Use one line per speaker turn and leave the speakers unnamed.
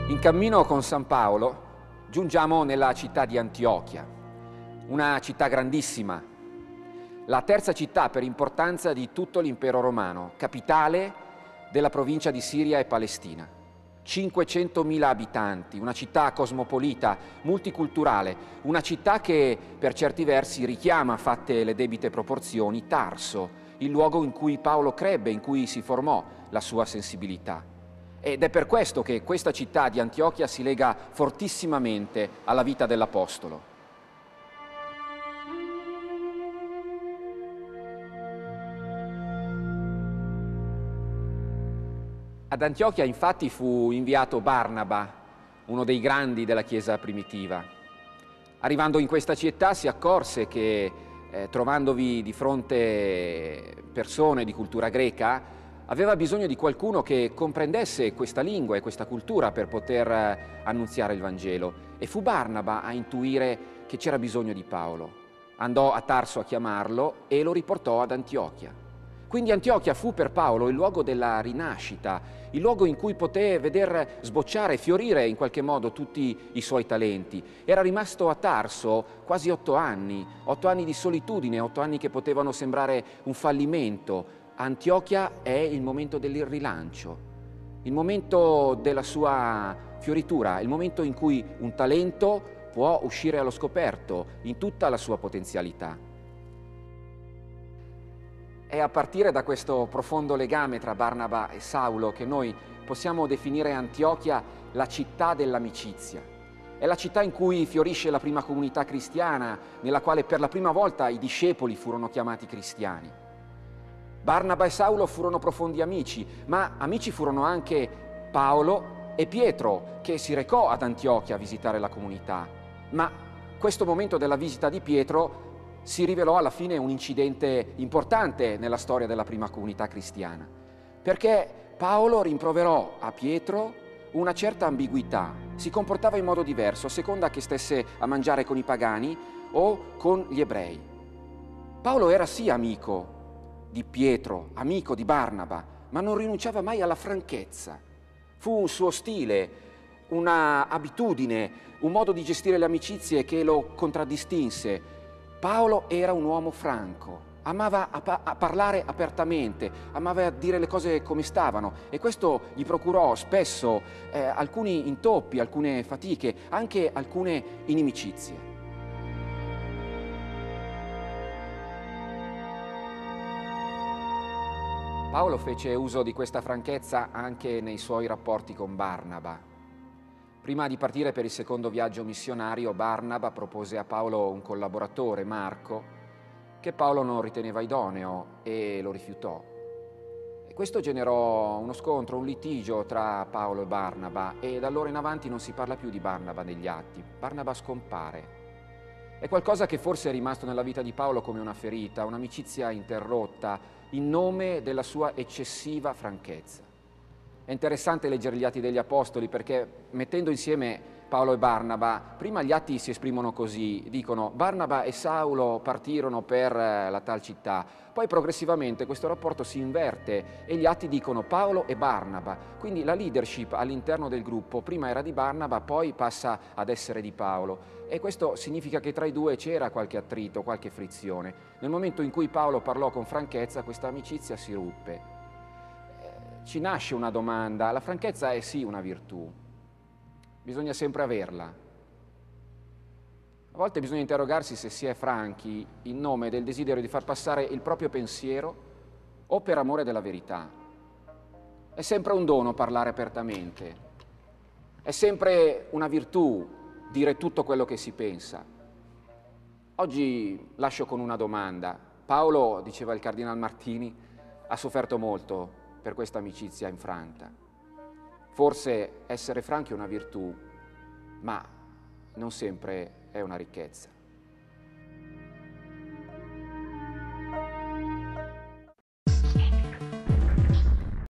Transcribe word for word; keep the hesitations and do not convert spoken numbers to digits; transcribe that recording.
In cammino con San Paolo giungiamo nella città di Antiochia, una città grandissima, la terza città per importanza di tutto l'impero romano, capitale della provincia di Siria e Palestina. cinquecentomila abitanti, una città cosmopolita, multiculturale, una città che per certi versi richiama, fatte le debite proporzioni, Tarso, il luogo in cui Paolo crebbe, in cui si formò la sua sensibilità. Ed è per questo che questa città di Antiochia si lega fortissimamente alla vita dell'Apostolo. Ad Antiochia infatti fu inviato Barnaba, uno dei grandi della Chiesa primitiva. Arrivando in questa città si accorse che, eh, trovandovi di fronte persone di cultura greca, aveva bisogno di qualcuno che comprendesse questa lingua e questa cultura per poter annunziare il Vangelo. E fu Barnaba a intuire che c'era bisogno di Paolo. Andò a Tarso a chiamarlo e lo riportò ad Antiochia. Quindi Antiochia fu per Paolo il luogo della rinascita, il luogo in cui poté veder sbocciare, fiorire in qualche modo tutti i suoi talenti. Era rimasto a Tarso quasi otto anni, otto anni di solitudine, otto anni che potevano sembrare un fallimento. Antiochia è il momento del rilancio, il momento della sua fioritura, il momento in cui un talento può uscire allo scoperto in tutta la sua potenzialità. È a partire da questo profondo legame tra Barnaba e Saulo che noi possiamo definire Antiochia la città dell'amicizia. È la città in cui fiorisce la prima comunità cristiana, nella quale per la prima volta i discepoli furono chiamati cristiani. Barnaba e Saulo furono profondi amici, ma amici furono anche Paolo e Pietro, che si recò ad Antiochia a visitare la comunità. Ma questo momento della visita di Pietro si rivelò alla fine un incidente importante nella storia della prima comunità cristiana, perché Paolo rimproverò a Pietro una certa ambiguità, si comportava in modo diverso a seconda che stesse a mangiare con i pagani o con gli ebrei. Paolo era sì amico di Pietro, amico di Barnaba, ma non rinunciava mai alla franchezza. Fu un suo stile, una abitudine, un modo di gestire le amicizie che lo contraddistinse. Paolo era un uomo franco, amava a, pa- a parlare apertamente, amava dire le cose come stavano e questo gli procurò spesso eh, alcuni intoppi, alcune fatiche, anche alcune inimicizie. Paolo fece uso di questa franchezza anche nei suoi rapporti con Barnaba. Prima di partire per il secondo viaggio missionario, Barnaba propose a Paolo un collaboratore, Marco, che Paolo non riteneva idoneo e lo rifiutò. E questo generò uno scontro, un litigio tra Paolo e Barnaba e da allora in avanti non si parla più di Barnaba negli atti. Barnaba scompare. È qualcosa che forse è rimasto nella vita di Paolo come una ferita, un'amicizia interrotta, in nome della sua eccessiva franchezza. È interessante leggere gli Atti degli Apostoli perché mettendo insieme Paolo e Barnaba, prima gli atti si esprimono così, dicono Barnaba e Saulo partirono per la tal città, poi progressivamente questo rapporto si inverte e gli atti dicono Paolo e Barnaba, quindi la leadership all'interno del gruppo prima era di Barnaba, poi passa ad essere di Paolo e questo significa che tra i due c'era qualche attrito, qualche frizione. Nel momento in cui Paolo parlò con franchezza questa amicizia si ruppe. Ci nasce una domanda, la franchezza è sì una virtù, bisogna sempre averla. A volte bisogna interrogarsi se si è franchi in nome del desiderio di far passare il proprio pensiero o per amore della verità. È sempre un dono parlare apertamente, è sempre una virtù dire tutto quello che si pensa. Oggi lascio con una domanda. Paolo, diceva il Cardinal Martini, ha sofferto molto per questa amicizia infranta. Forse essere franchi è una virtù, ma non sempre è una ricchezza.